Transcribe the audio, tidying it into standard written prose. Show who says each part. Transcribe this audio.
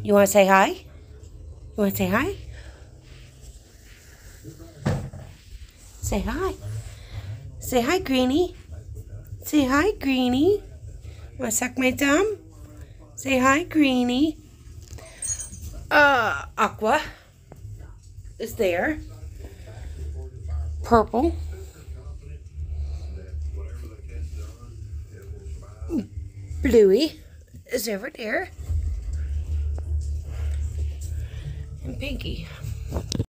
Speaker 1: You want to say hi? You want to say hi? Say hi. Say hi, Greenie. Say hi, Greenie. Want to suck my thumb? Say hi, Greenie. Aqua is there. Purple. Bluey is over there. And Pinky.